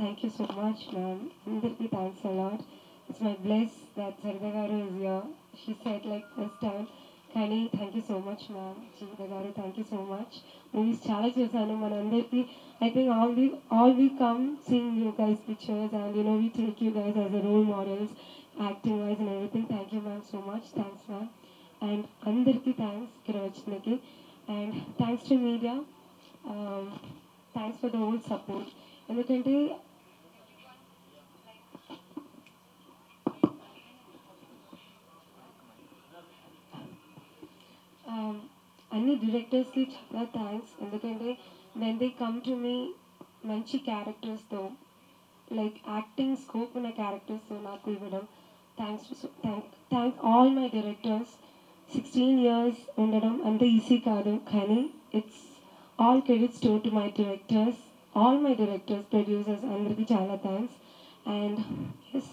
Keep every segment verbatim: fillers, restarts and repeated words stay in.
Thank you so much, ma'am. Andarki, thanks a lot. It's my bliss that Sarita garu is here. She said like first time. Kani, thank you so much, ma'am. Sarita garu, thank you so much. Movies chala chusanu manandarki. I think all we all we come seeing you guys pictures and you know we take you guys as a role models, acting wise and everything. Thank you, ma'am, so much. Thanks, ma'am. And Andarki, thanks ఇక్కడ వచ్చినకి. And thanks to media. Um, thanks for the whole support. ఎందుకంటే అన్ని డైరెక్టర్స్కి చాలా thanks. ఎందుకంటే when they come to me మంచి క్యారెక్టర్స్తో like acting scope ఉన్న క్యారెక్టర్స్తో నాకు ఇవ్వడం. Thanks thank thank all my directors. Sixteen years ఉండడం అంత ఈజీ కాదు, కానీ it's all credits to to my directors, all my directors, producers అందరికీ చాలా థ్యాంక్స్. And yes,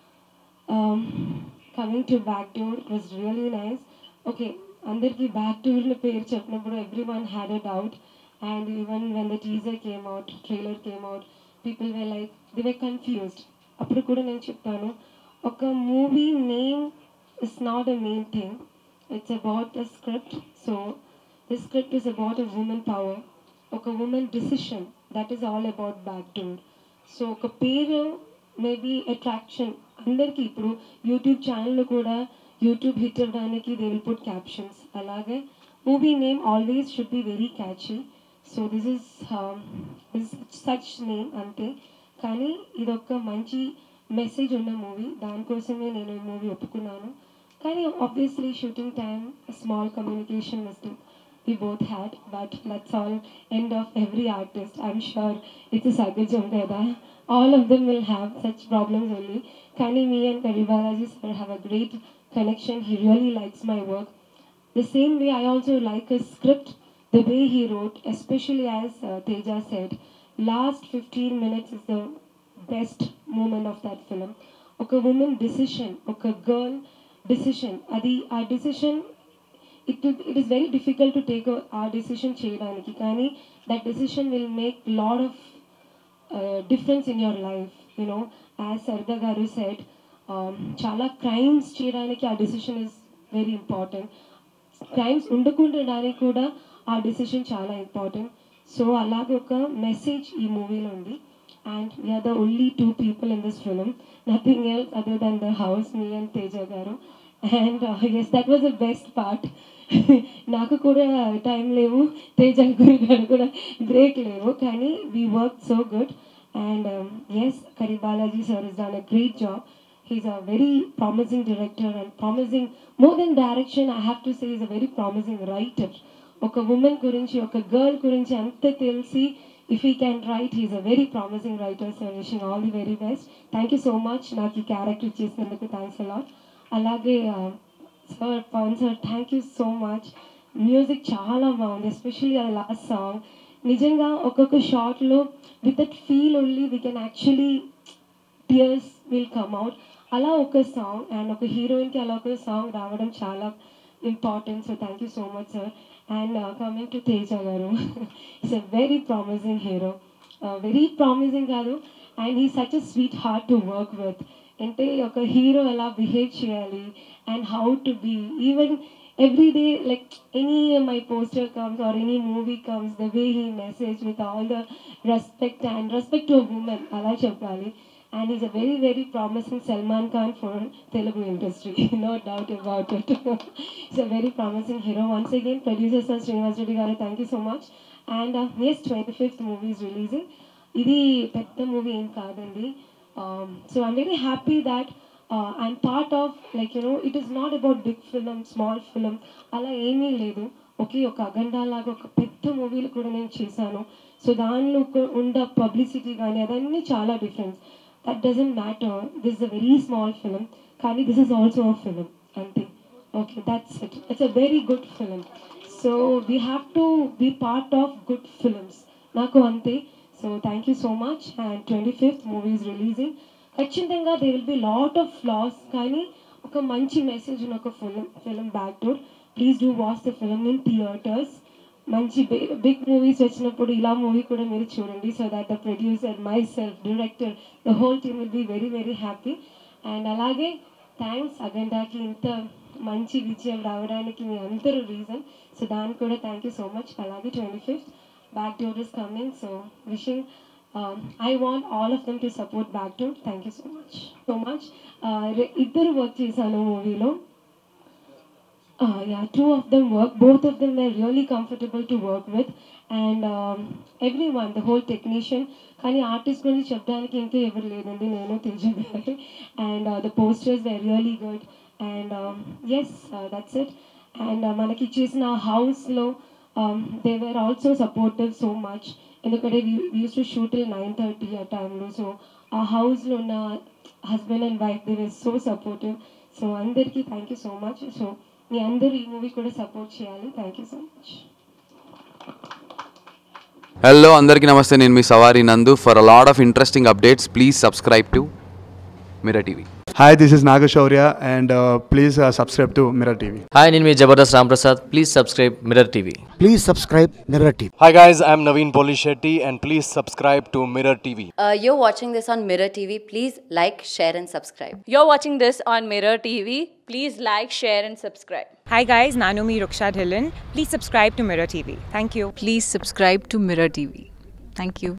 coming to back door, it was really nice. Okay, అందరికీ back డోర్ల పేరు చెప్పినప్పుడు every one had a doubt. And even when the teaser came out, trailer came out, people way like the way confused. అప్పుడు కూడా నేను చెప్తాను, ఒక movie name is not a main thing, it's about the script. So the script is about a women power, ఒక women decision, that is all about back door. So ఒక పేరు maybe attraction అందరికీ. ఇప్పుడు యూట్యూబ్ ఛానల్లో కూడా YouTube hit అవ్వడానికి they will put captions. అలాగే movie name always should be very catchy. So this is this such name అంతే. కానీ ఇదొక మంచి మెసేజ్ ఉన్న మూవీ, దానికోసమే నేను ఈ మూవీ ఒప్పుకున్నాను. కానీ obviously shooting time small communication mistake we both had, but that's all end of every artist. I'm sure it's a sagajam kada, all of them will have such problems only. Kani, me and Karibalaji sir have a great connection. He really likes my work the same way I also like his script, the way he wrote, especially as uh, Teja said, last fifteen minutes is the best moment of that film. Oka woman decision, oka girl decision, adi a decision, it it is very difficult to take a, our decision cheyadaniki, కానీ that decision will make lot of uh, difference in your life. You know, as Sarda garu said, um, చాలా crimes cheyadaniki ఆ decision is very important. క్రైమ్స్ ఉండకుండడానికి కూడా ఆ decision చాలా important. So అలాగే ఒక మెసేజ్ ఈ మూవీలో ఉంది. And we're the only two people in this film, nothing else other than the house, me and Teja garu. And yes, that was the best part. నాకు కూడా టైం లేవు, తేజ గారు కూడా బ్రేక్ లేవు, కానీ we work so good. And yes, Kari Balaji sir is done a great job. He's a very promising director and promising, more than direction, I have to say he's a very promising writer. Oka woman gurinchi, oka girl gurinchi anta telsi, if he can write, he's a very promising writer. So wishing all the very best. Thank you so much. Naki character chesinanduku thanks a lot. Alage uh, sir, Pawan sir, thank you so much. Music chaala baagundi, especially the last song. Nijanga okka shot lo with that feel only we can actually tears will come out. అలా ఒక song and ఒక హీరోయిన్కి అలా ఒక song రావడం చాలా important. So thank you so much sir. And coming to Teja garu, it's a very promising hero, very promising కాదు, and he such a sweet heart to work with. అంటే ఒక హీరో ఎలా బిహేవ్ చేయాలి and how to be, even every day like any my poster comes or any movie comes, the way he message with all the respect and respect to women అలా చెప్పాలి. And he's a very, very promising Salman Khan for Telugu industry, no doubt about it. He's a very promising hero. Once again, producer Sir Srinivas Reddy garu, thank you so much. And uh, yes, twenty-fifth movie is releasing. Idi pedda movie em kadandi. Um, so I'm very happy that uh, I'm part of, like, you know, it is not about big film, small film. Ala emi ledu. Okay, oka aganda laga oka pedda movie lu kuda nenu chesanu. So danlo unda publicity gaani adanni chaala difference. That doesn't matter. This is a very small film. Kani, this is also a film. Ante. Okay, that's it. It's a very good film. So we have to be part of good films. Naku ante. So thank you so much. And twenty-fifth movie is releasing. Kachindanga there will be lot of flaws. Kani, oka manchi message in oka film film backdoor. Please do watch the film in theaters. మంచి big movies వచ్చినప్పుడు ఇలా movie కూడా మీరు చూడండి, so that the producer, myself, director, the whole team will be very very happy. And అలాగే thanks అగండాకి ఇంత మంచి విజయం రావడానికి మీ అందరూ రీజన్, సో దానికి కూడా థ్యాంక్ యూ సో మచ్. అలాగే twenty fifth back door is coming, so wishing I want all of them to support back door. Thank you so much so much. ఇద్దరు వర్క్ చేశాను మూవీలో. Uh, yeah, two of them work. Both of them were really comfortable to work with, and um, everyone, the whole technician. కానీ artist గురించి చెప్పడానికి ఇంకా ఎవరు లేదండి, నేను తేజ గారి. And the posters were really good. And yes, that's it. And మనకి ఇచ్చేసిన హౌస్లో they were also supportive so much. ఎందుకంటే used to shoot till nine thirty ఆ టైంలో. సో ఆ హౌస్లో ఉన్న husband and wife they were so supportive. So అందరికీ thank you so much. So మీ అందరూ ఈ మూవీ కూడా సపోర్ట్ చేయాలి. Thank you so much. Hello అందరికీ నమస్తే, నేను మీ Savari Nandu. For a lot of interesting updates please subscribe to Mirror TV. Hi, this is Nagashaurya and uh, please uh, subscribe to Mirror T V. Hi, నేను మీ Jabardasth Ram Prasad. Please subscribe Mirror T V. Please subscribe Mirror T V. Hi guys, I'm Naveen Polishetty and please subscribe to Mirror T V. Uh, you're watching this on Mirror T V. Please like, share and subscribe. You're watching this on Mirror T V. Please like, share and subscribe. Hi guys, Nanumi Ruksha Dhillon. Please subscribe to Mirror T V. Thank you. Please subscribe to Mirror T V. Thank you.